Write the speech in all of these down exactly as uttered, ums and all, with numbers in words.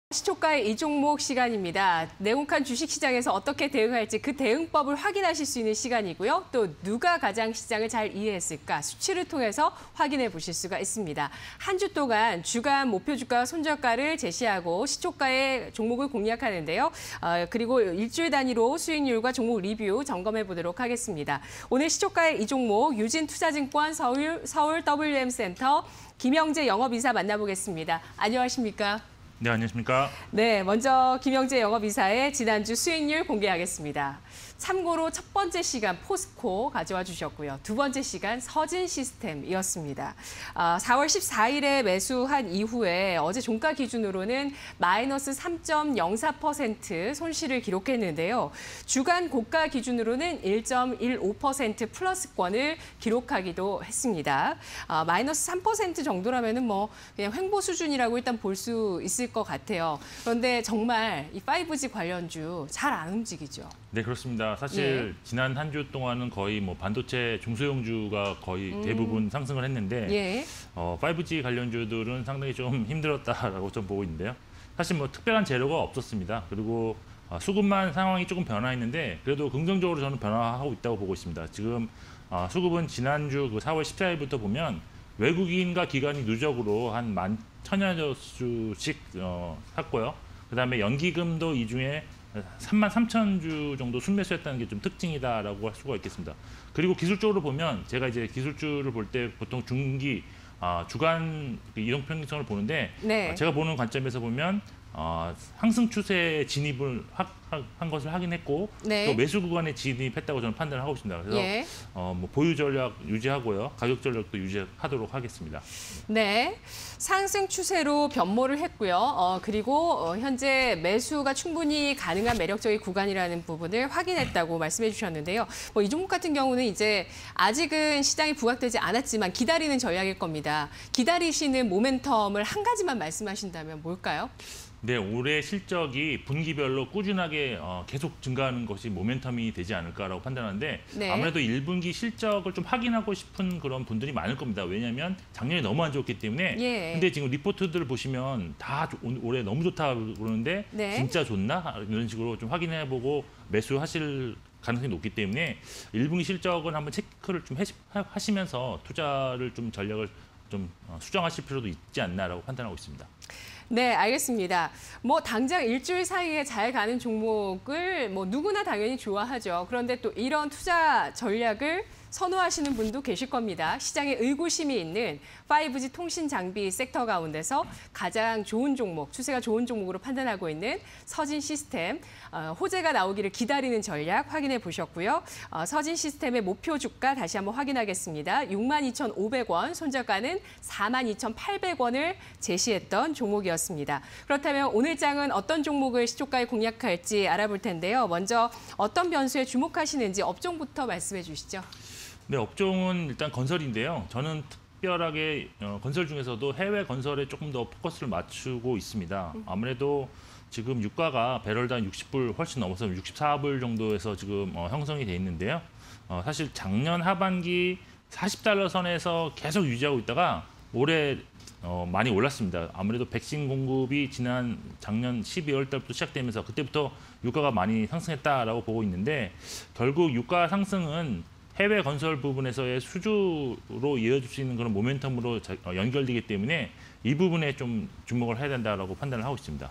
시초가의 이 종목 시간입니다. 내용칸 주식시장에서 어떻게 대응할지 그 대응법을 확인하실 수 있는 시간이고요. 또 누가 가장 시장을 잘 이해했을까 수치를 통해서 확인해 보실 수가 있습니다. 한 주 동안 주간 목표 주가와 손절가를 제시하고 시초가의 종목을 공략하는데요. 어, 그리고 일주일 단위로 수익률과 종목 리뷰 점검해 보도록 하겠습니다. 오늘 시초가의 이 종목 유진투자증권 서울, 서울 더블유엠센터 김영재 영업이사 만나보겠습니다. 안녕하십니까? 네, 안녕하십니까? 네, 먼저 김영재 영업이사의 지난주 수익률 공개하겠습니다. 참고로 첫 번째 시간 포스코 가져와 주셨고요. 두 번째 시간 서진시스템이었습니다. 아, 사월 십사일에 매수한 이후에 어제 종가 기준으로는 마이너스 삼 점 영사 퍼센트 손실을 기록했는데요. 주간 고가 기준으로는 일 점 일오 퍼센트 플러스권을 기록하기도 했습니다. 아, 마이너스 삼 퍼센트 정도라면은 뭐 그냥 횡보 수준이라고 일단 볼 수 있을 것 같아요. 그런데 정말 이 파이브지 관련주 잘 안 움직이죠. 네, 그렇습니다. 사실 예. 지난 한 주 동안은 거의 뭐 반도체 중소형주가 거의 음. 대부분 상승을 했는데 예. 어, 파이브지 관련주들은 상당히 좀 힘들었다라고 좀 보고 있는데요. 사실 뭐 특별한 재료가 없었습니다. 그리고 어, 수급만 상황이 조금 변화했는데 그래도 긍정적으로 저는 변화하고 있다고 보고 있습니다. 지금 어, 수급은 지난주 그 사월 십사일부터 보면 외국인과 기관이 누적으로 한 만 천여 주씩 어, 샀고요. 그다음에 연기금도 이 중에 삼만 삼천 주 정도 순매수했다는 게 좀 특징이다라고 할 수가 있겠습니다. 그리고 기술적으로 보면 제가 이제 기술주를 볼 때 보통 중기, 아, 주간 이동평균선을 보는데 네. 어, 제가 보는 관점에서 보면 어, 상승 추세에 진입을 하, 하, 한 것을 확인했고 네. 또 매수 구간에 진입했다고 저는 판단을 하고 있습니다. 그래서 예. 어, 뭐 보유 전략 유지하고요, 가격 전략도 유지하도록 하겠습니다. 네, 상승 추세로 변모를 했고요. 어, 그리고 어, 현재 매수가 충분히 가능한 매력적인 구간이라는 부분을 확인했다고 말씀해 주셨는데요. 뭐 이 종목 같은 경우는 이제 아직은 시장이 부각되지 않았지만 기다리는 전략일 겁니다. 기다리시는 모멘텀을 한 가지만 말씀하신다면 뭘까요? 네, 올해 실적이 분기별로 꾸준하게 어, 계속 증가하는 것이 모멘텀이 되지 않을까라고 판단하는데 네. 아무래도 일 분기 실적을 좀 확인하고 싶은 그런 분들이 많을 겁니다. 왜냐하면 작년에 너무 안 좋았기 때문에. 예. 근데 지금 리포트들을 보시면 다 올해 너무 좋다 그러는데 네. 진짜 좋나? 이런 식으로 좀 확인해보고 매수하실 가능성이 높기 때문에 일 분기 실적은 한번 체크를 좀 하시면서 투자를 좀 전략을 좀 수정하실 필요도 있지 않나라고 판단하고 있습니다. 네, 알겠습니다. 뭐 당장 일주일 사이에 잘 가는 종목을 뭐 누구나 당연히 좋아하죠. 그런데 또 이런 투자 전략을 선호하시는 분도 계실 겁니다. 시장에 의구심이 있는 파이브지 통신 장비 섹터 가운데서 가장 좋은 종목, 추세가 좋은 종목으로 판단하고 있는 서진 시스템, 어, 호재가 나오기를 기다리는 전략 확인해 보셨고요. 어, 서진 시스템의 목표 주가 다시 한번 확인하겠습니다. 육만 이천오백 원, 손절가는 사만 이천팔백 원을 제시했던 종목이었습니다. 그렇다면 오늘 장은 어떤 종목을 시초가에 공략할지 알아볼 텐데요. 먼저 어떤 변수에 주목하시는지 업종부터 말씀해 주시죠. 네, 업종은 일단 건설인데요. 저는 특별하게 어, 건설 중에서도 해외 건설에 조금 더 포커스를 맞추고 있습니다. 아무래도 지금 유가가 배럴당 육십 불 훨씬 넘어서 육십사 불 정도에서 지금 어, 형성이 돼 있는데요. 어, 사실 작년 하반기 사십 달러 선에서 계속 유지하고 있다가 올해 어, 많이 올랐습니다. 아무래도 백신 공급이 지난 작년 십이월 달부터 시작되면서 그때부터 유가가 많이 상승했다라고 보고 있는데 결국 유가 상승은 해외 건설 부분에서의 수주로 이어질 수 있는 그런 모멘텀으로 연결되기 때문에 이 부분에 좀 주목을 해야 된다라고 판단을 하고 있습니다.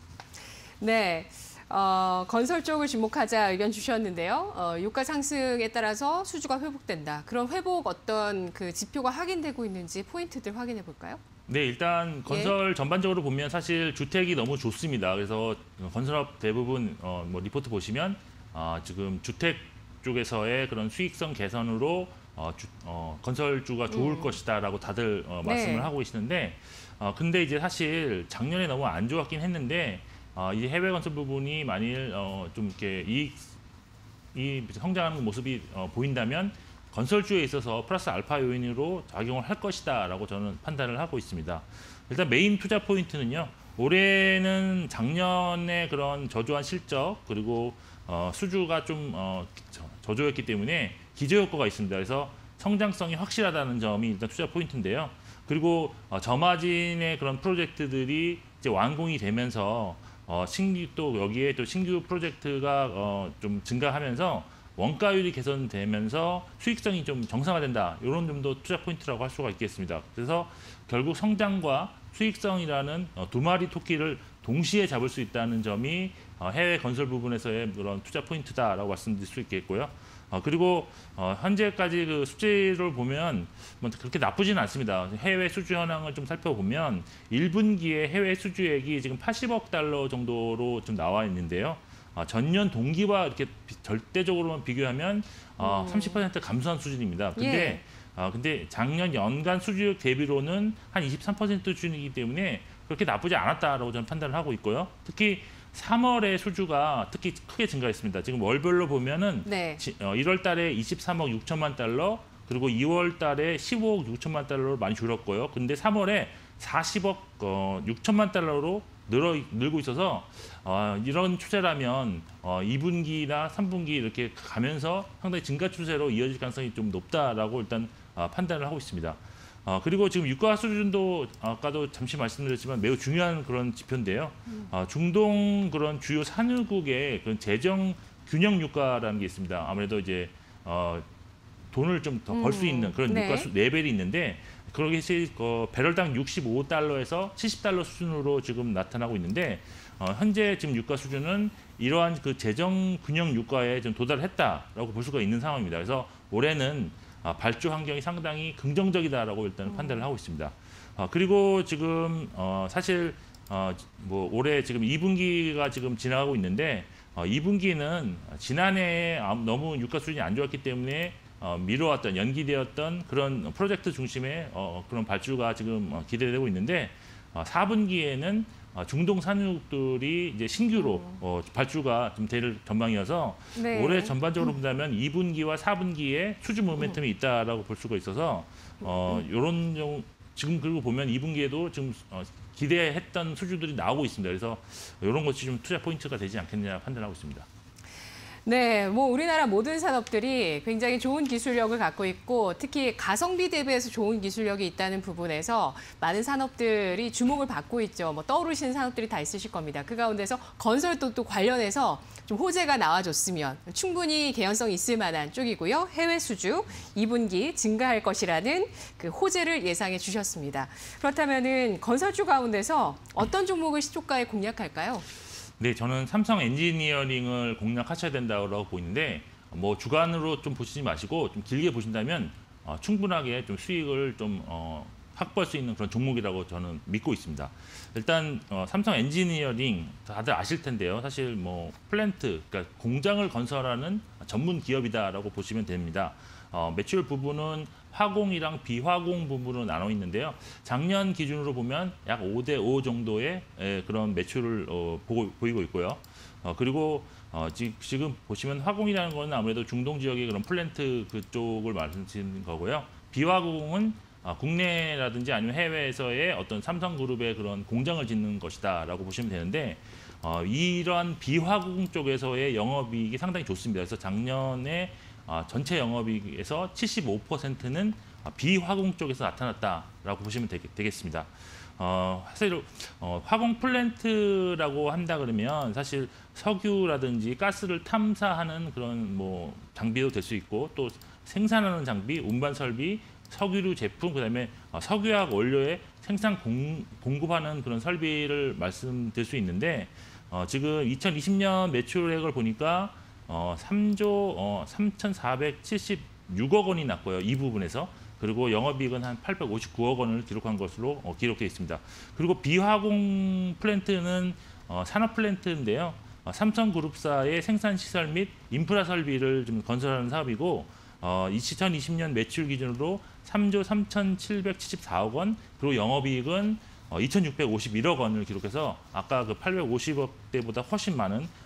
네, 어, 건설 쪽을 주목하자 의견 주셨는데요. 어, 유가 상승에 따라서 수주가 회복된다. 그런 회복 어떤 그 지표가 확인되고 있는지 포인트들 확인해 볼까요? 네, 일단 건설 예. 전반적으로 보면 사실 주택이 너무 좋습니다. 그래서 건설업 대부분 어, 뭐 리포트 보시면 어, 지금 주택 쪽에서의 그런 수익성 개선으로 어, 주, 어, 건설주가 좋을 음. 것이다라고 다들 어, 말씀을 네. 하고 계시는데, 어, 근데 이제 사실 작년에 너무 안 좋았긴 했는데 어, 이 해외 건설 부분이 만일 어, 좀 이렇게 이익 이 성장하는 모습이 어, 보인다면 건설주에 있어서 플러스 알파 요인으로 작용을 할 것이다라고 저는 판단을 하고 있습니다. 일단 메인 투자 포인트는요. 올해는 작년에 그런 저조한 실적 그리고 어, 수주가 좀 어, 저조했기 때문에 기저효과가 있습니다. 그래서 성장성이 확실하다는 점이 일단 투자 포인트인데요. 그리고 어, 저마진의 그런 프로젝트들이 이제 이제 완공이 되면서 어, 신규 또 여기에 또 신규 프로젝트가 어, 좀 증가하면서 원가율이 개선되면서 수익성이 좀 정상화된다. 이런 점도 투자 포인트라고 할 수가 있겠습니다. 그래서 결국 성장과 수익성이라는 어, 두 마리 토끼를 동시에 잡을 수 있다는 점이 어, 해외 건설 부분에서의 그런 투자 포인트다라고 말씀드릴 수 있겠고요. 어, 그리고 어, 현재까지 그 수치를 보면 뭐 그렇게 나쁘지는 않습니다. 해외 수주 현황을 좀 살펴보면 일 분기에 해외 수주액이 지금 팔십억 달러 정도로 좀 나와 있는데요. 어, 전년 동기와 이렇게 비, 절대적으로만 비교하면 어, 음. 삼십 퍼센트 감소한 수준입니다. 근데 예. 어, 근데 작년 연간 수주액 대비로는 한 이십삼 퍼센트 수준이기 때문에 그렇게 나쁘지 않았다라고 저는 판단을 하고 있고요. 특히 삼월의 수주가 특히 크게 증가했습니다. 지금 월별로 보면은 네. 지, 어, 일월 달에 이십삼억 육천만 달러, 그리고 이월 달에 십오억 육천만 달러로 많이 줄었고요. 근데 삼월에 사십억 어, 육천만 달러로 늘어 늘고 있어서 어, 이런 추세라면 어, 이 분기나 삼 분기 이렇게 가면서 상당히 증가 추세로 이어질 가능성이 좀 높다라고 일단 어, 판단을 하고 있습니다. 어, 그리고 지금 유가 수준도 아까도 잠시 말씀드렸지만 매우 중요한 그런 지표인데요. 어, 중동 그런 주요 산유국의 그런 재정 균형 유가라는 게 있습니다. 아무래도 이제 어, 돈을 좀 더 벌 수 음, 있는 그런 네. 유가 수 레벨이 있는데 그러게 어, 배럴당 육십오 달러에서 칠십 달러 수준으로 지금 나타나고 있는데 어, 현재 지금 유가 수준은 이러한 그 재정 균형 유가에 좀 도달했다라고 볼 수가 있는 상황입니다. 그래서 올해는 아, 발주 환경이 상당히 긍정적이다라고 일단 음. 판단을 하고 있습니다. 아, 그리고 지금 어, 사실 어, 뭐 올해 지금 이 분기가 지금 지나가고 있는데 어, 이 분기는 지난해에 너무 유가 수준이 안 좋았기 때문에 어, 미뤄왔던 연기되었던 그런 프로젝트 중심의 어, 그런 발주가 지금 어, 기대되고 있는데 어, 사 분기에는 어, 중동 산유국들이 이제 신규로 어, 발주가 좀 될 전망이어서 네. 올해 전반적으로 본다면 이 분기와 사 분기에 수주 모멘텀이 있다라고 볼 수가 있어서 어, 이런 경우 지금 그리고 보면 이 분기에도 지금 어, 기대했던 수주들이 나오고 있습니다. 그래서 이런 것이 좀 투자 포인트가 되지 않겠느냐 판단하고 있습니다. 네, 뭐 우리나라 모든 산업들이 굉장히 좋은 기술력을 갖고 있고 특히 가성비 대비해서 좋은 기술력이 있다는 부분에서 많은 산업들이 주목을 받고 있죠. 뭐 떠오르시는 산업들이 다 있으실 겁니다. 그 가운데서 건설도 또 관련해서 좀 호재가 나와줬으면 충분히 개연성이 있을 만한 쪽이고요. 해외 수주 이 분기 증가할 것이라는 그 호재를 예상해 주셨습니다. 그렇다면은 건설주 가운데서 어떤 종목을 시초가에 공략할까요? 네, 저는 삼성 엔지니어링을 공략하셔야 된다고 보이는데 뭐 주간으로 좀 보시지 마시고 좀 길게 보신다면 어, 충분하게 좀 수익을 좀 어, 확보할 수 있는 그런 종목이라고 저는 믿고 있습니다. 일단 어, 삼성 엔지니어링 다들 아실 텐데요. 사실 뭐 플랜트, 그러니까 공장을 건설하는 전문 기업이다라고 보시면 됩니다. 어, 매출 부분은 화공이랑 비화공 부분으로 나눠 있는데요. 작년 기준으로 보면 약 오 대 오 정도의 에, 그런 매출을 어, 보고, 보이고 있고요. 어, 그리고 어, 지, 지금 보시면 화공이라는 거는 아무래도 중동 지역의 그런 플랜트 그쪽을 말씀드리는 거고요. 비화공은 어, 국내라든지 아니면 해외에서의 어떤 삼성그룹의 그런 공장을 짓는 것이다라고 보시면 되는데 어, 이러한 비화공 쪽에서의 영업이익이 상당히 좋습니다. 그래서 작년에 어, 전체 영업이익에서 칠십오 퍼센트는 비화공 쪽에서 나타났다라고 보시면 되겠, 되겠습니다. 어, 사실 어, 화공 플랜트라고 한다 그러면 사실 석유라든지 가스를 탐사하는 그런 뭐 장비도 될 수 있고 또 생산하는 장비, 운반 설비, 석유류 제품, 그다음에 어, 석유화학 원료의 생산 공, 공급하는 그런 설비를 말씀드릴 수 있는데 어, 지금 이천이십 년 매출액을 보니까 어, 삼조 어, 삼천사백칠십육억 원이 났고요. 이 부분에서. 그리고 영업이익은 한 팔백오십구억 원을 기록한 것으로 어, 기록되어 있습니다. 그리고 비화공 플랜트는 어, 산업 플랜트인데요. 어, 삼성그룹사의 생산시설 및 인프라 설비를 좀 건설하는 사업이고 어, 이천이십 년 매출 기준으로 삼조 삼천칠백칠십사억 원, 그리고 영업이익은 어, 이천육백오십일억 원을 기록해서 아까 그 팔백오십억 대보다 훨씬 많은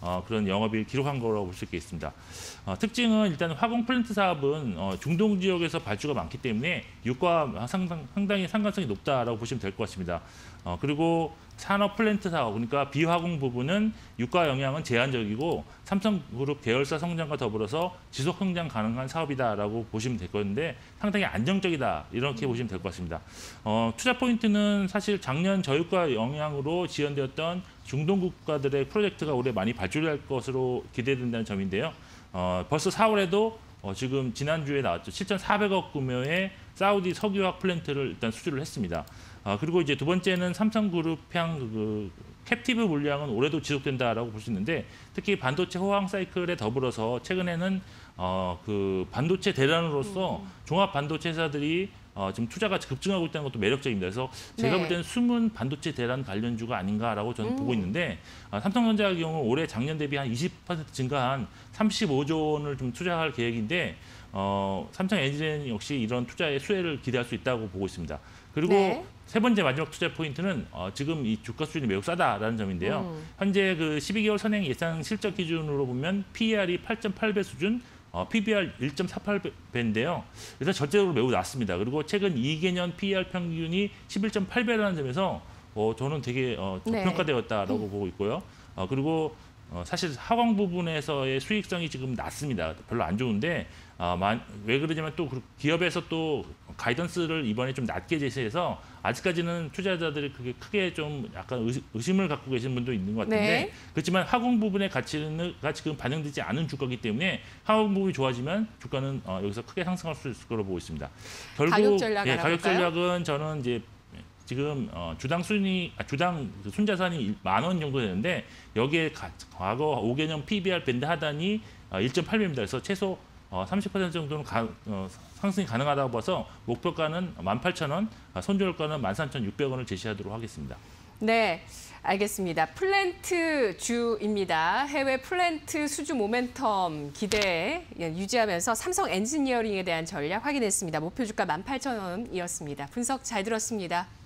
어, 그런 영업이익을 기록한 거라고 볼 수 있겠습니다. 어, 특징은 일단 화공 플랜트 사업은 어, 중동 지역에서 발주가 많기 때문에 유가와 상당, 상당히 상관성이 높다라고 보시면 될 것 같습니다. 어, 그리고 산업 플랜트 사업, 그러니까 비화공 부분은 유가 영향은 제한적이고 삼성그룹 계열사 성장과 더불어서 지속 성장 가능한 사업이다라고 보시면 될 건데 상당히 안정적이다 이렇게 음. 보시면 될 것 같습니다. 어, 투자 포인트는 사실 작년 저유가 영향으로 지연되었던 중동 국가들의 프로젝트가 올해 많이 발주될 것으로 기대된다는 점인데요. 어, 벌써 사월에도 어, 지금 지난주에 나왔죠. 칠천사백억 규모의 사우디 석유화학 플랜트를 일단 수주를 했습니다. 아, 그리고 이제 두 번째는 삼성그룹향 그 캡티브 물량은 올해도 지속된다라고 볼 수 있는데 특히 반도체 호황 사이클에 더불어서 최근에는 어, 그 반도체 대란으로서 음. 종합 반도체 회사들이 어, 지금 투자가 급증하고 있다는 것도 매력적입니다. 그래서 제가 네. 볼 때는 숨은 반도체 대란 관련주가 아닌가라고 저는 음. 보고 있는데 어, 삼성전자 같은 경우 올해 작년 대비 한 이십 퍼센트 증가한 삼십오조 원을 좀 투자할 계획인데 어, 삼성 엔지니어링 역시 이런 투자의 수혜를 기대할 수 있다고 보고 있습니다. 그리고 네. 세 번째 마지막 투자 포인트는 어, 지금 이 주가 수준이 매우 싸다라는 점인데요. 음. 현재 그 십이 개월 선행 예상 실적 기준으로 보면 피이알이 팔 점 팔 배 수준, 어, 피비알 일 점 사팔 배인데요. 그래서 절대적으로 매우 낮습니다. 그리고 최근 이 개년 피이알 평균이 십일 점 팔 배라는 점에서 어, 저는 되게 어, 저평가되었다라고 네. 음. 보고 있고요. 어, 그리고 어, 사실 하광 부분에서의 수익성이 지금 낮습니다. 별로 안 좋은데 어, 만, 왜 그러냐면 또 기업에서 또 가이던스를 이번에 좀 낮게 제시해서 아직까지는 투자자들이 그게 크게 좀 약간 의심을 갖고 계신 분도 있는 것 같은데 네. 그렇지만 하공 부분의 가치는 지금 반영되지 않은 주가이기 때문에 하공 부분이 좋아지면 주가는 어, 여기서 크게 상승할 수 있을 거로 보고 있습니다. 결국 가격 전략 예, 가격 전략은 저는 이제 지금 어, 주당 순위 아, 주당 순자산이 만 원 정도 되는데 여기에 가, 과거 오 개년 피비알 밴드 하단이 어, 일 점 팔 배입니다. 그래서 최소 어, 삼십 퍼센트 정도는 가, 어, 상승이 가능하다고 봐서 목표가는 만 팔천 원, 손절가는 만 삼천육백 원을 제시하도록 하겠습니다. 네, 알겠습니다. 플랜트 주입니다. 해외 플랜트 수주 모멘텀 기대 유지하면서 삼성 엔지니어링에 대한 전략 확인했습니다. 목표 주가 만 팔천 원이었습니다. 분석 잘 들었습니다.